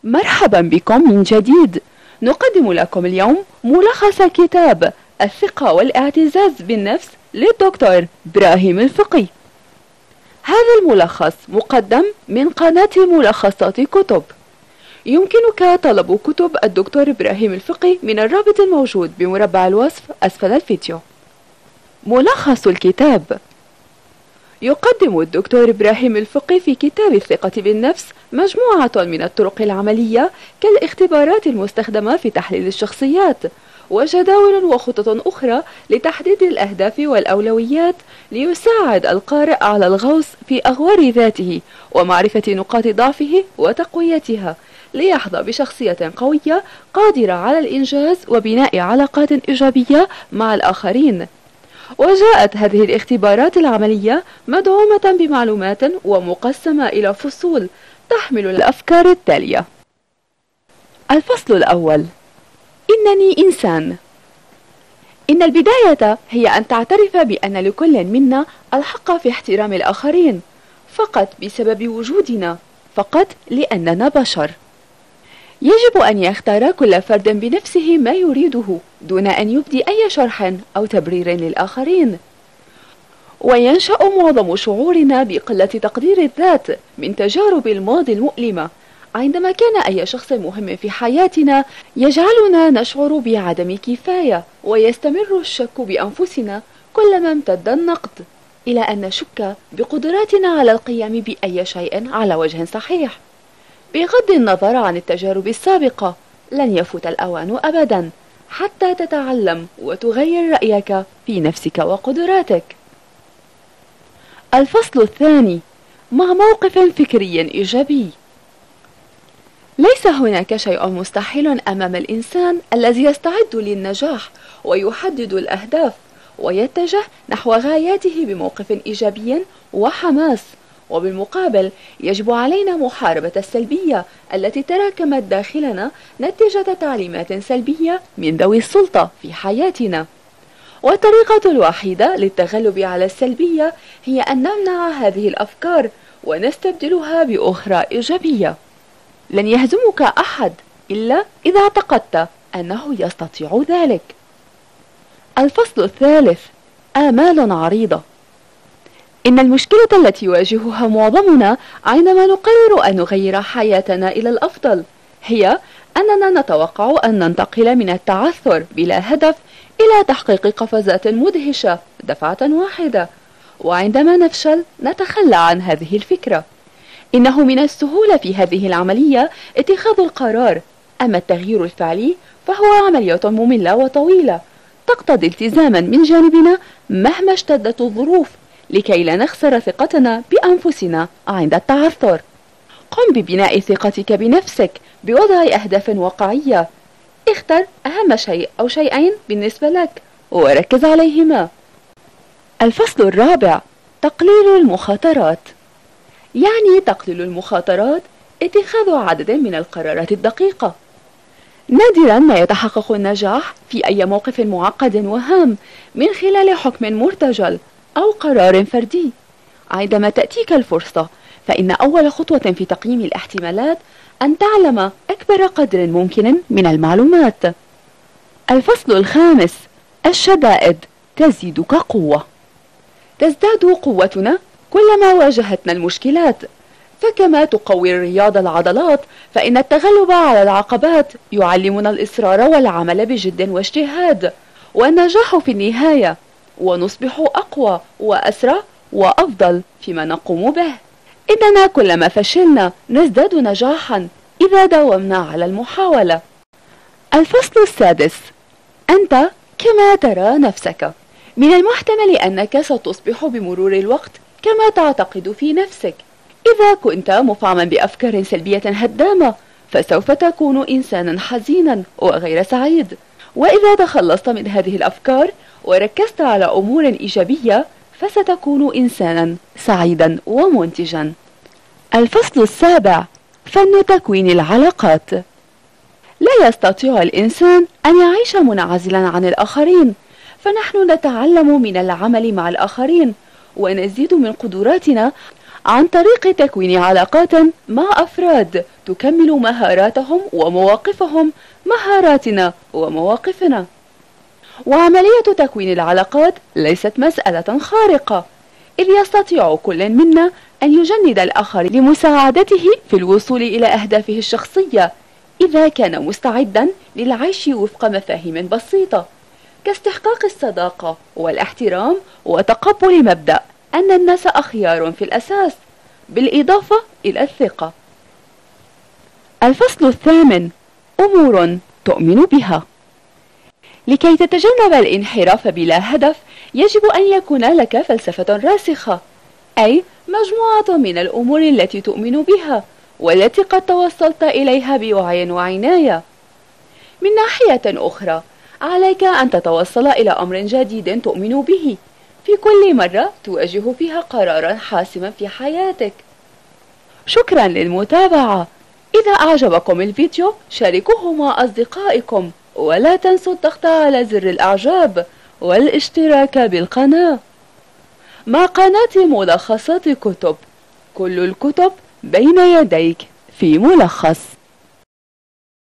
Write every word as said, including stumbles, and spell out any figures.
مرحبا بكم من جديد. نقدم لكم اليوم ملخص كتاب الثقة والاعتزاز بالنفس للدكتور إبراهيم الفقي. هذا الملخص مقدم من قناة ملخصات كتب. يمكنك طلب كتب الدكتور إبراهيم الفقي من الرابط الموجود بمربع الوصف أسفل الفيديو. ملخص الكتاب. يقدم الدكتور إبراهيم الفقي في كتاب الثقة بالنفس مجموعة من الطرق العملية كالاختبارات المستخدمة في تحليل الشخصيات، وجداول وخطط أخرى لتحديد الأهداف والأولويات ليساعد القارئ على الغوص في أغوار ذاته ومعرفة نقاط ضعفه وتقويتها، ليحظى بشخصية قوية قادرة على الإنجاز وبناء علاقات إيجابية مع الآخرين. وجاءت هذه الاختبارات العملية مدعومة بمعلومات ومقسمة إلى فصول تحمل الأفكار التالية. الفصل الأول: إنني إنسان. إن البداية هي أن تعترف بأن لكل منا الحق في احترام الآخرين، فقط بسبب وجودنا، فقط لأننا بشر. يجب أن يختار كل فرد بنفسه ما يريده دون أن يبدي أي شرح أو تبرير للآخرين. وينشأ معظم شعورنا بقلة تقدير الذات من تجارب الماضي المؤلمة، عندما كان أي شخص مهم في حياتنا يجعلنا نشعر بعدم كفاية، ويستمر الشك بأنفسنا كلما امتد النقد، إلى أن نشك بقدراتنا على القيام بأي شيء على وجه صحيح. بغض النظر عن التجارب السابقة، لن يفوت الأوان أبدا حتى تتعلم وتغير رأيك في نفسك وقدراتك. الفصل الثاني: مع موقف فكري إيجابي. ليس هناك شيء مستحيل أمام الإنسان الذي يستعد للنجاح ويحدد الأهداف ويتجه نحو غاياته بموقف إيجابي وحماس. وبالمقابل يجب علينا محاربة السلبية التي تراكمت داخلنا نتيجة تعليمات سلبية من ذوي السلطة في حياتنا. والطريقة الوحيدة للتغلب على السلبية هي أن نمنع هذه الأفكار ونستبدلها بأخرى إيجابية. لن يهزمك أحد إلا إذا اعتقدت أنه يستطيع ذلك. الفصل الثالث: آمال عريضة. إن المشكلة التي يواجهها معظمنا عندما نقرر أن نغير حياتنا إلى الأفضل هي أننا نتوقع أن ننتقل من التعثر بلا هدف إلى تحقيق قفزات مدهشة دفعة واحدة، وعندما نفشل نتخلى عن هذه الفكرة. إنه من السهولة في هذه العملية اتخاذ القرار، أما التغيير الفعلي فهو عملية مملة وطويلة تقتضي التزاما من جانبنا مهما اشتدت الظروف، لكي لا نخسر ثقتنا بأنفسنا عند التعثر. قم ببناء ثقتك بنفسك بوضع أهداف واقعية. اختر أهم شيء أو شيئين بالنسبة لك وركز عليهما. الفصل الرابع: تقليل المخاطرات. يعني تقليل المخاطرات اتخاذ عدد من القرارات الدقيقة. نادرا ما يتحقق النجاح في أي موقف معقد وهام من خلال حكم مرتجل أو قرار فردي. عندما تأتيك الفرصة، فإن أول خطوة في تقييم الاحتمالات أن تعلم أكبر قدر ممكن من المعلومات. الفصل الخامس: الشدائد تزيدك قوة. تزداد قوتنا كلما واجهتنا المشكلات، فكما تقوي الرياضة العضلات، فإن التغلب على العقبات يعلمنا الإصرار والعمل بجد واجتهاد والنجاح في النهاية، ونصبح أقوى وأسرع وأفضل فيما نقوم به. إننا كلما فشلنا نزداد نجاحا إذا داومنا على المحاولة. الفصل السادس: أنت كما ترى نفسك. من المحتمل أنك ستصبح بمرور الوقت كما تعتقد في نفسك. إذا كنت مفعما بأفكار سلبية هدامة فسوف تكون إنسانا حزينا وغير سعيد، وإذا تخلصت من هذه الأفكار وركزت على أمور إيجابية فستكون إنسانا سعيدا ومنتجا. الفصل السابع: فن تكوين العلاقات. لا يستطيع الإنسان أن يعيش منعزلا عن الآخرين، فنحن نتعلم من العمل مع الآخرين ونزيد من قدراتنا عن طريق تكوين علاقات مع أفراد تكمل مهاراتهم ومواقفهم مهاراتنا ومواقفنا. وعملية تكوين العلاقات ليست مسألة خارقة، إذ يستطيع كل منا أن يجند الآخر لمساعدته في الوصول إلى أهدافه الشخصية إذا كان مستعدا للعيش وفق مفاهيم بسيطة كاستحقاق الصداقة والاحترام وتقبل مبدأ أن الناس أخيار في الأساس، بالإضافة إلى الثقة. الفصل الثامن: أمور تؤمن بها. لكي تتجنب الانحراف بلا هدف يجب أن يكون لك فلسفة راسخة، أي مجموعة من الأمور التي تؤمن بها والتي قد توصلت إليها بوعي وعناية. من ناحية أخرى، عليك أن تتوصل إلى أمر جديد تؤمن به في كل مرة تواجه فيها قرارا حاسما في حياتك. شكرا للمتابعة. إذا أعجبكم الفيديو شاركوه مع أصدقائكم، ولا تنسوا الضغط على زر الإعجاب والاشتراك بالقناة. مع قناة ملخصات كتب، كل الكتب بين يديك في ملخص.